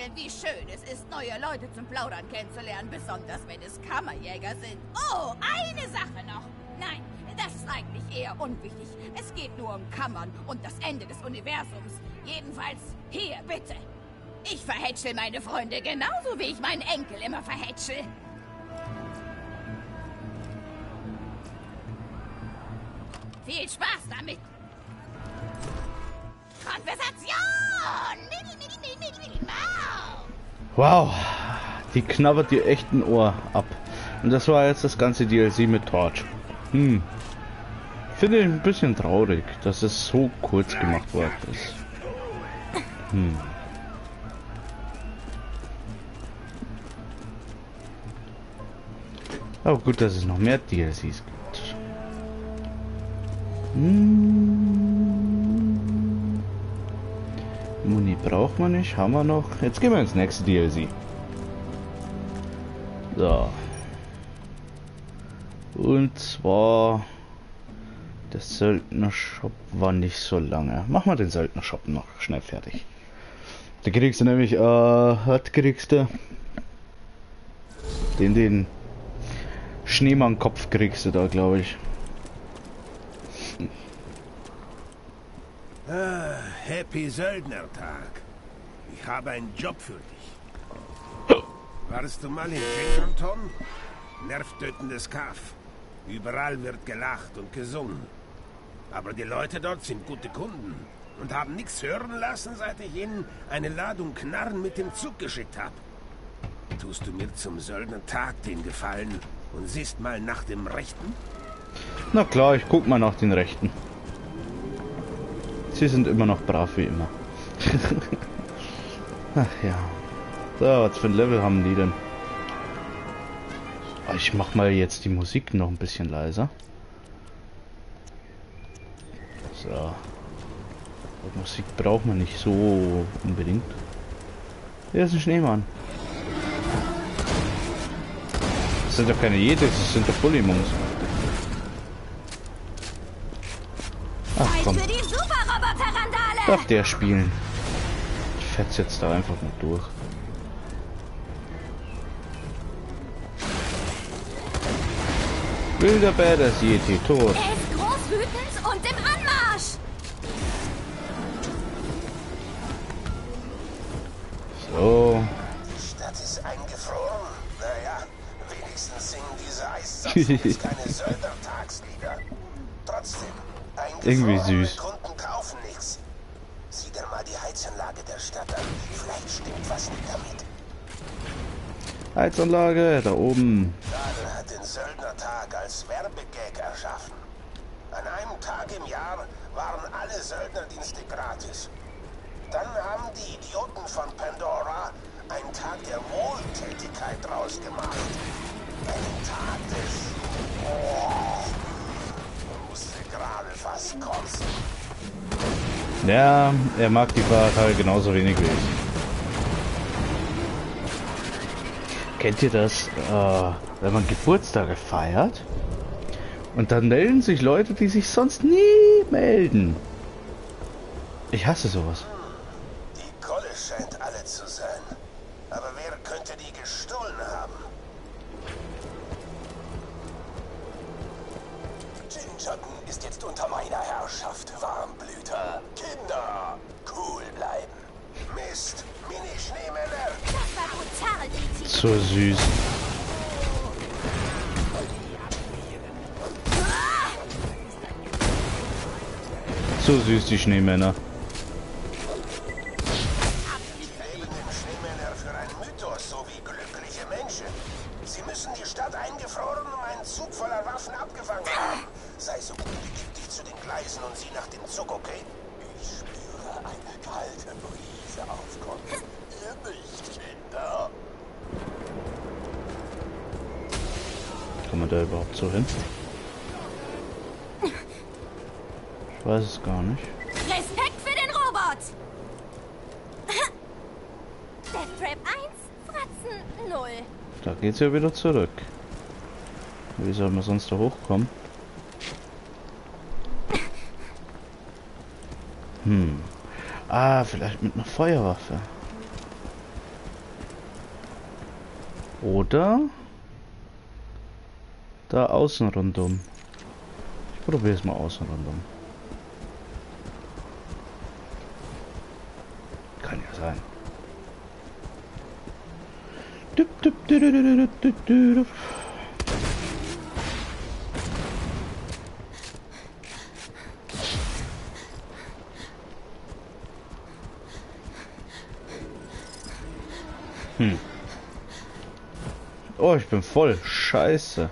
erzählen, wie schön es ist, neue Leute zum Plaudern kennenzulernen, besonders wenn es Kammerjäger sind. Oh, eine Sache noch. Nein, das ist eigentlich eher unwichtig. Es geht nur um Kammern und das Ende des Universums. Jedenfalls, hier, bitte. Ich verhätschel meine Freunde genauso, wie ich meinen Enkel immer verhätschel. Viel Spaß damit. Konversation! Wow, die knabbert dir echt ein Ohr ab. Und das war jetzt das ganze DLC mit Torch. Finde ich ein bisschen traurig, dass es so kurz gemacht worden ist. Aber gut, dass es noch mehr DLCs gibt. Muni braucht man nicht, haben wir noch. Jetzt gehen wir ins nächste DLC. So. Und zwar der Söldner-Shop war nicht so lange. Machen wir den Söldner-Shop noch schnell fertig. Da kriegst du nämlich, kriegst du den Schneemann-Kopf kriegst du da, glaube ich. Happy Söldnertag. Ich habe einen Job für dich. Warst du mal in Jengerton? Nervtötendes Kaff. Überall wird gelacht und gesungen. Aber die Leute dort sind gute Kunden und haben nichts hören lassen, seit ich ihnen eine Ladung Knarren mit dem Zug geschickt habe. Tust du mir zum Söldnertag den Gefallen und siehst mal nach dem Rechten? Na klar, ich guck mal nach den Rechten. Sie sind immer noch brav wie immer. Ach ja. So, was für ein Level haben die denn? Ich mach mal jetzt die Musik noch ein bisschen leiser. So. Die Musik braucht man nicht so unbedingt. Hier ist ein Schneemann. Das sind doch keine Jedis, das sind doch Bullimons. Ach komm. Darf der spielen? Ich fetz jetzt da einfach mal durch. Wilder Badass Yeti, tot. Er ist groß, wütend und im Anmarsch. So. Die Stadt ist eingefroren. Naja, wenigstens singen diese Eissachen keine Söldnertagslieder. Trotzdem, Irgendwie süß. Kunden kaufen nichts. Sieh dir mal die Heizanlage der Stadt an. Vielleicht stimmt was nicht damit. Heizanlage, da oben. Daniel hat den Söldnertag als Werbegag erschaffen. An einem Tag im Jahr waren alle Söldnerdienste gratis. Dann haben die Idioten von Pandora einen Tag der Wohltätigkeit draus gemacht. Einen Tag des... Oh, musste gerade fast kotzen. Ja, er mag die Feiertage genauso wenig wie ich. Kennt ihr das, wenn man Geburtstage feiert und dann melden sich Leute, die sich sonst nie melden? Ich hasse sowas. Die Kolle scheint alle zu sein. Aber wer könnte die gestohlen haben? Gingerton ist jetzt unter meiner Herrschaft, Warmblüter. Kinder, cool bleiben. Mist, Mini-Schneemänner. Das war brutal, Titi. So süß. So süß, die Schneemänner. Leben den Schneemänner für ein Mythos, so wie glückliche Menschen. Sie müssen die Stadt eingefroren und einen Zug voller Waffen abgefangen haben. Sei so gut, gib dich zu den Gleisen und sieh nach dem Zug, okay? Ich spüre eine kalte Brise aufkommen. Ihr nicht, Kinder. Kann man da überhaupt so hin? Ich weiß es gar nicht. Respekt für den Robot. Death Trap 1, Fratzen 0. Da geht's ja wieder zurück. Wie soll man sonst da hochkommen? Ah, vielleicht mit einer Feuerwaffe. Oder da außen rundum. Ich probiere es mal außen rundum. Kann ja sein. Oh, ich bin voll. Scheiße.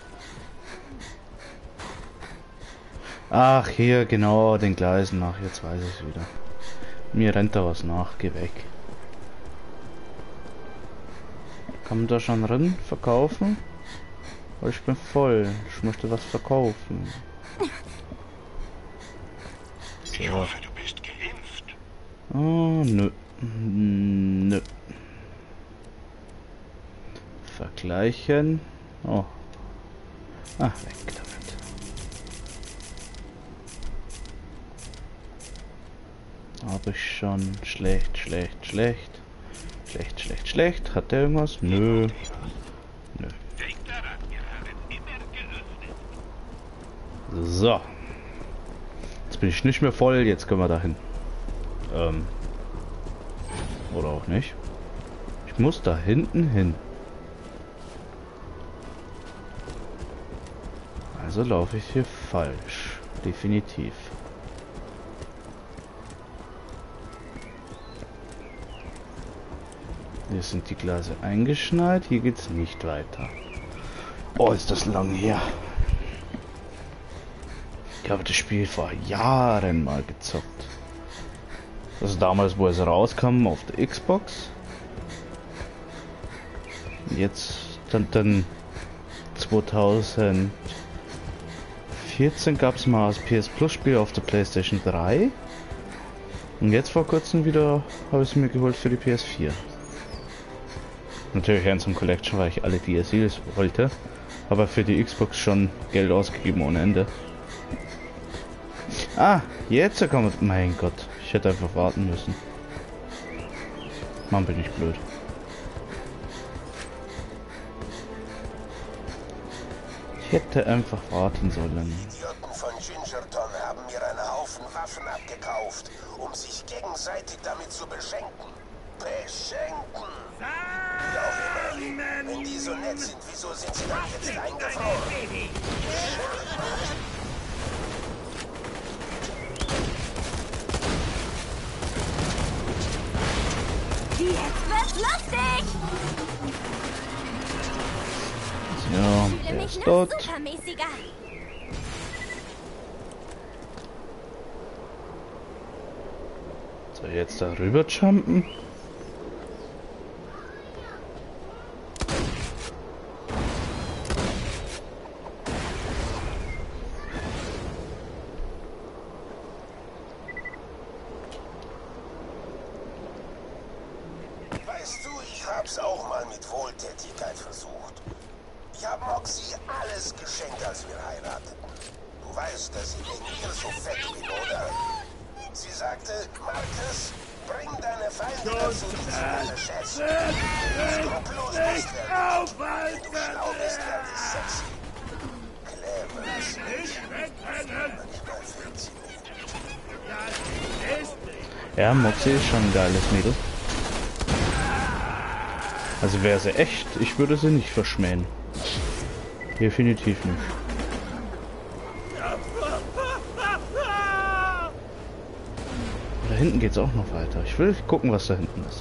Ach, hier, genau, den Gleisen nach. Jetzt weiß ich es wieder. Mir rennt da was nach. Geh weg. Kann man da schon rein verkaufen? Oh, ich bin voll. Ich möchte was verkaufen. Ich hoffe, du bist geimpft. Oh, nö. Nö. Vergleichen. Oh. Ah, weg damit. Habe ich schon. Schlecht, schlecht, schlecht. Schlecht, schlecht, schlecht. Hat der irgendwas? Nö. Nö. So. Jetzt bin ich nicht mehr voll. Jetzt können wir dahin. Oder auch nicht. Ich muss da hinten hin. Also laufe ich hier falsch. Definitiv. Hier sind die Gleise eingeschneit. Hier geht's nicht weiter. Oh, ist das lang her. Ich habe das Spiel vor Jahren mal gezockt. Also damals, wo es rauskam auf der Xbox. Jetzt dann 2014 gab es mal das PS Plus Spiel auf der PlayStation 3. Und jetzt vor kurzem wieder habe ich es mir geholt für die PS4. Natürlich Handsome Collection, weil ich alle DLCs wollte. Aber für die Xbox schon Geld ausgegeben ohne Ende. Ah, jetzt kommt... Mein Gott, ich hätte einfach warten müssen. Mann, bin ich blöd. Ich hätte einfach warten sollen. Die Idioten von Gingerton haben mir einen Haufen Waffen abgekauft, um sich gegenseitig damit zu beschenken. Beschenken! Wie auch immer. Wenn die so nett sind, wieso sind sie dann jetzt eingefroren? Jetzt wird's lustig! Ja, Ich fühle der mich ist noch tot. supermäßiger. Soll ich jetzt da rüber jumpen? Weißt du, ich hab's auch mal mit Wohltätigkeit versucht. Ich hab Moxie alles geschenkt, als wir heirateten. Du weißt, dass ich wegen ihr so fett bin, oder? Sie sagte, Marcus, bring deine Feinde dazu, dich zu unterschätzen. Wenn du skrupellos bist, werde ich. Wenn du schlau bist, werde ich sexy. Clever ist nicht. Manchmal fehlt sie mir. Ja, Moxie ist schon ein geiles Mädel. Also wäre sie echt, ich würde sie nicht verschmähen. Definitiv nicht. Da hinten geht's auch noch weiter. Ich will gucken, was da hinten ist.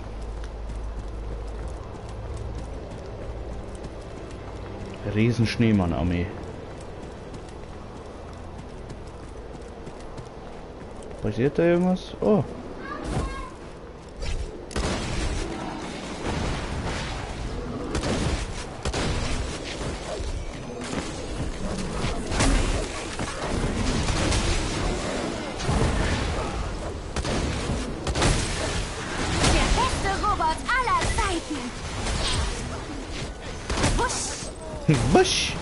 Riesen Schneemann-Armee. Passiert da irgendwas? Oh. Der beste Robot aller Zeiten. Wusch. Busch!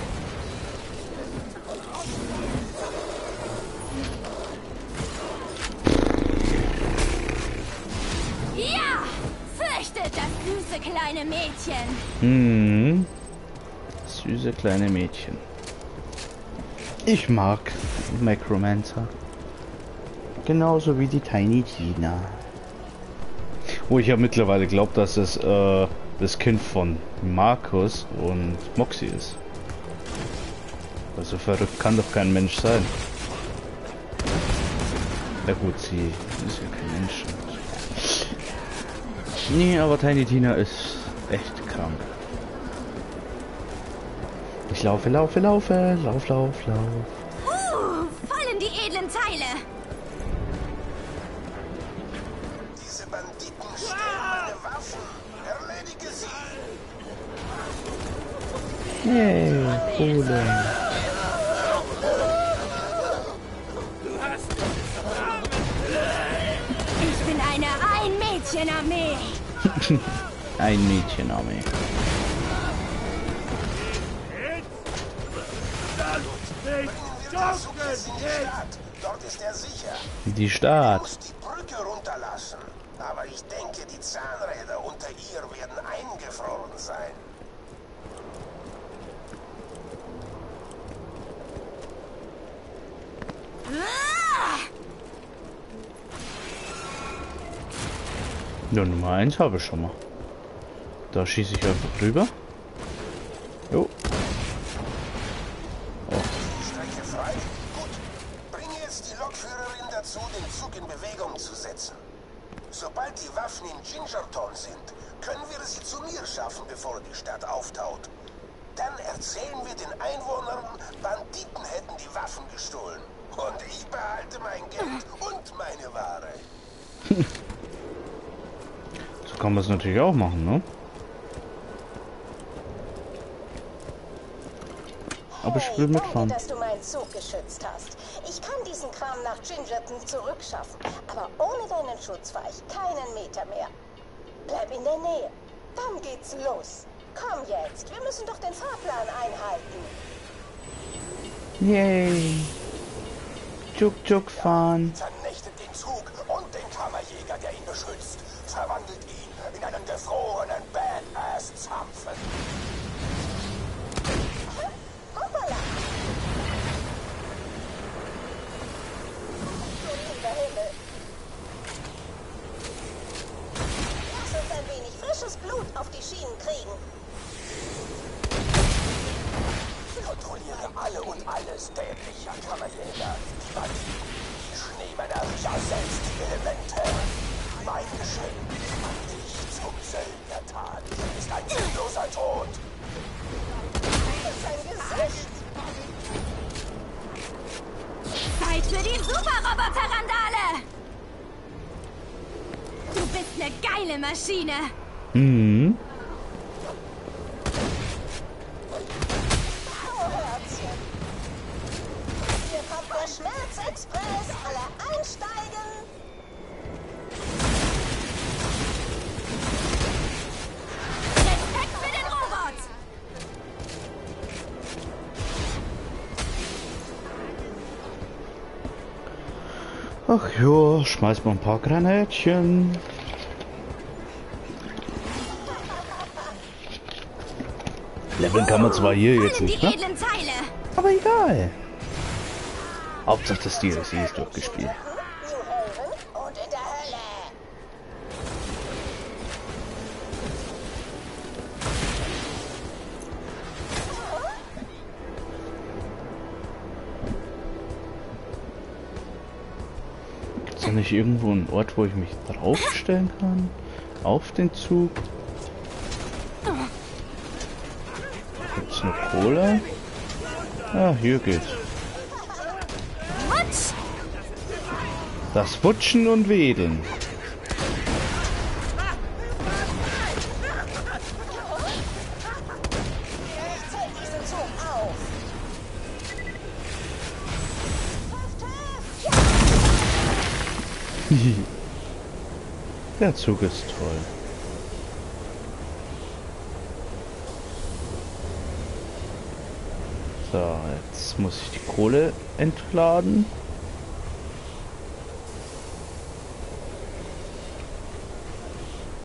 Ja! Fürchtet das Süße kleine Mädchen. Hm. Süße kleine Mädchen. Ich mag Necromancer. Genauso wie die Tiny Tina. Oh, ich habe mittlerweile geglaubt, dass es das Kind von Markus und Moxie ist. Also verrückt kann doch kein Mensch sein. Na gut, sie ist ja kein Mensch. Nee, aber Tiny Tina ist echt krank. Ich laufe. Lauf. Voll in die edlen Teile. Diese Banditen stehlen meine Waffen. Erledige sie. Hey, Kohle. Ich bin eine Ein-Mädchen-Armee. Ein Mädchenarmee. Dort ist er sicher. Die Du Stadt. musst die Brücke runterlassen. Aber ich denke, die Zahnräder unter ihr werden eingefroren sein. Ja, Nummer 1 habe ich schon mal. Da schieße ich einfach rüber. Jo. Strecke frei? Gut. Bringe jetzt die Lokführerin dazu, den Zug in Bewegung zu setzen. Sobald die Waffen in Gingerton sind, können wir sie zu mir schaffen, bevor die Stadt auftaut. Dann erzählen wir den Einwohnern, Banditen hätten die Waffen gestohlen. Und ich behalte mein Geld und meine Ware. So kann man es natürlich auch machen, ne? Aber ich will mitfahren. Danke, dass du meinen Zug geschützt hast. Ich kann diesen Kram nach Gingerton zurückschaffen, aber ohne deinen Schutz fahre ich keinen Meter mehr. Bleib in der Nähe. Dann geht's los. Komm jetzt, wir müssen doch den Fahrplan einhalten. Yay. Juk fahren. Zernächtet den Zug und den Kammerjäger, der ihn beschützt. Verwandelt ihn in einen gefrorenen Badass-Zampfen. Hoppala! Lieber Himmel. Lass uns ein wenig frisches Blut auf die Schienen kriegen. Kontrolliere alle und alles, dämlicher Kammerjäger. Die Banditen, die Schneemänner, ja selbst die Elemente. Mein Geschenk an dich zum Söldnertag ist ein sinnloser Tod. Sein Gesicht. Zeit für die Super-Roboter-Randale. Du bist eine geile Maschine. Mhm. Herzchen. Hier kommt der Schmerzexpress. Alle einsteigen. Respekt für den Robot. Ach ja, schmeiß mal ein paar Granatchen. Leveln kann man zwar hier jetzt Voll in nicht, die ne? edlen Teile. Aber egal. Hauptsache das DLC ist durchgespielt. New Haven und in der Hölle. Gibt's da nicht irgendwo einen Ort, wo ich mich draufstellen kann? Auf den Zug? Gibt's nur Kohle? Ah, hier geht's. Rutsch. Das Wutschen und Wedeln. Ich zähl diesen Zug auf. Der Zug ist toll. So, jetzt muss ich die Kohle entladen.